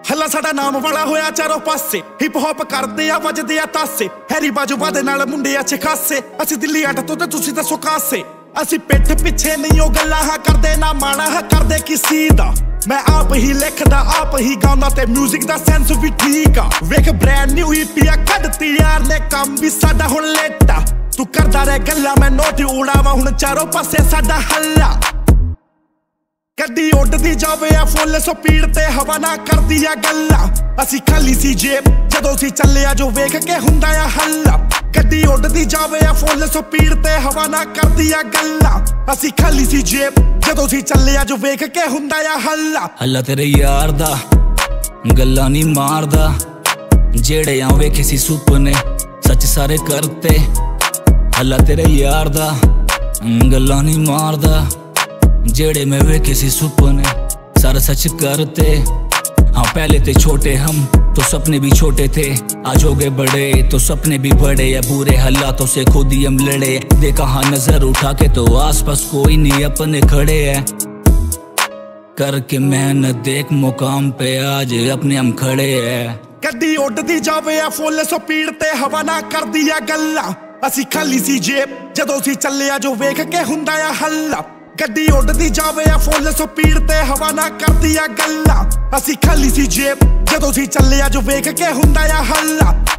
हल्ला साडा नाम वाला होया चारों पासे। हिप हॉप करदे आ वजदे आ तासे। हैरी बाजूबा दे नाल मुंडे अच्छे खासे। असी दिल्ली अट तो ते तुसी दसो कासे। असी पिठ पिछे नहीं ओ गल्लां हा करदे ना माड़ा हा करदे किसी दा। मैं आप ही लिखदा आप ही गांदा ते म्यूजिक दा सेंस भी ठीक आ। वेख ब्रांड न्यू ईपी कढती यार ने काम भी साडा हुण लेटा। तू करदा रह गल्लां मैं नोट उड़ावा हुण चारों पासे साडा हल्ला। गड्डी उड़दी जावे आ फुल स्पीड ते हवा ना करदी आ गल्ला। असी खाली सी जेब जदों सी चलिया जो वेख के हुंदा आ हल्ला। गड्डी उड़दी जावे आ फुल स्पीड ते हवा ना करदी आ गल्ला। असी खाली सी जेब जदों सी चलिया जो वेख के हुंदा आ हल्ला। हल्ला तेरे यार दा गल्ला नी मारदा। जेड़े आ वेखे सी सुपने सच सारे करते। हल्ला तेरे यार दा गल्ला नी मारदा। जेड़े में वेखे सी सुपने सारा सच करते। हाँ पहले थे छोटे हम तो सपने भी छोटे थे। आज हो गए बड़े तो सपने भी बड़े। या बुरे हालातों से खुद ही हम लड़े। देखा हाँ नजर उठा के तो आसपास कोई नहीं अपने खड़े है। करके मेहनत देख मुकाम पे आज अपने हम खड़े है। गड्डी उड़दी जावे आ फुल स्पीड ते हवा ना करदी आ गल्ला। असी खाली सी जेब जदों सी चलिया जो वेख के हुंदा आ हल्ला। गड्डी उड़दी जावे आ फुल स्पीड ते हवा ना करदी आ गल्ला। असी खाली सी जेब जदों सी चलिया जो वेख के हुंदा आ हल्ला।